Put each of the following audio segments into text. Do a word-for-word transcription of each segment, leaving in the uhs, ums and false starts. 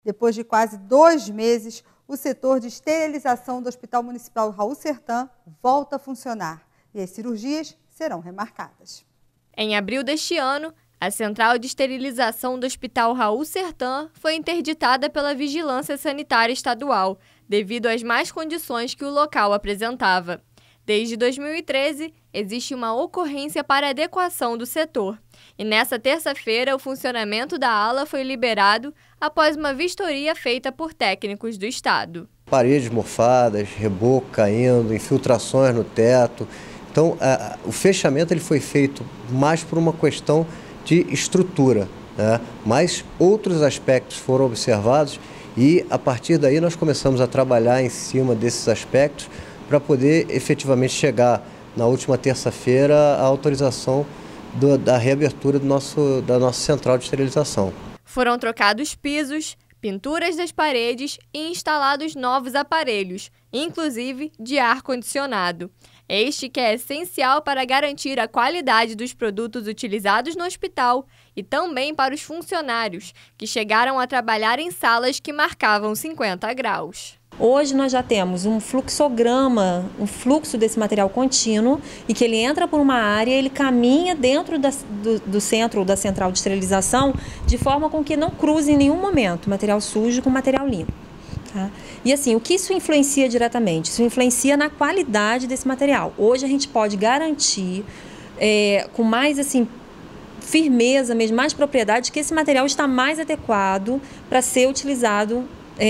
Depois de quase dois meses, o setor de esterilização do Hospital Municipal Raul Sertã volta a funcionar e as cirurgias serão remarcadas. Em abril deste ano, a central de esterilização do Hospital Raul Sertã foi interditada pela Vigilância Sanitária Estadual, devido às más condições que o local apresentava. Desde dois mil e treze, existe uma ocorrência para adequação do setor. E nessa terça-feira, o funcionamento da ala foi liberado após uma vistoria feita por técnicos do estado. Paredes mofadas, reboco caindo, infiltrações no teto. Então, a, o fechamento ele foi feito mais por uma questão de estrutura, né? Mas outros aspectos foram observados e, a partir daí, nós começamos a trabalhar em cima desses aspectos para poder efetivamente chegar na última terça-feira à autorização do, da reabertura do nosso, da nossa central de esterilização. Foram trocados pisos, pinturas das paredes e instalados novos aparelhos, inclusive de ar-condicionado. Este que é essencial para garantir a qualidade dos produtos utilizados no hospital e também para os funcionários, que chegaram a trabalhar em salas que marcavam cinquenta graus. Hoje nós já temos um fluxograma, um fluxo desse material contínuo e que ele entra por uma área, ele caminha dentro da, do, do centro, da central de esterilização, de forma com que não cruze em nenhum momento material sujo com material limpo. Tá? E assim, o que isso influencia diretamente? Isso influencia na qualidade desse material. Hoje a gente pode garantir é, com mais assim, firmeza, mesmo mais propriedade, que esse material está mais adequado para ser utilizado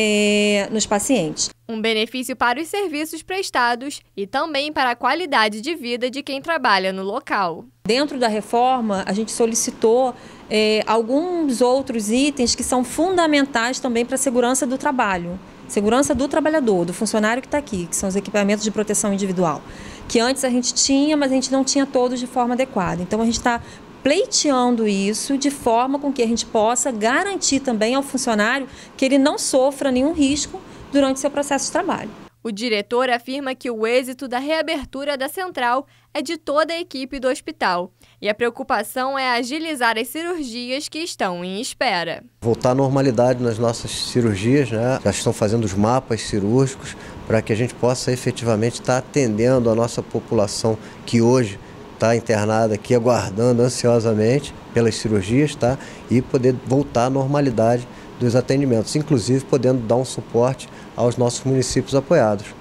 É, nos pacientes. Um benefício para os serviços prestados e também para a qualidade de vida de quem trabalha no local. Dentro da reforma, a gente solicitou é, alguns outros itens que são fundamentais também para a segurança do trabalho. Segurança do trabalhador, do funcionário que está aqui, que são os equipamentos de proteção individual. Que antes a gente tinha, mas a gente não tinha todos de forma adequada. Então a gente está pleiteando isso de forma com que a gente possa garantir também ao funcionário que ele não sofra nenhum risco durante seu processo de trabalho. O diretor afirma que o êxito da reabertura da central é de toda a equipe do hospital e a preocupação é agilizar as cirurgias que estão em espera. Voltar à normalidade nas nossas cirurgias, né? Já estão fazendo os mapas cirúrgicos para que a gente possa efetivamente estar atendendo a nossa população que hoje está internada aqui, aguardando ansiosamente pelas cirurgias, tá? E poder voltar à normalidade dos atendimentos, inclusive podendo dar um suporte aos nossos municípios apoiados.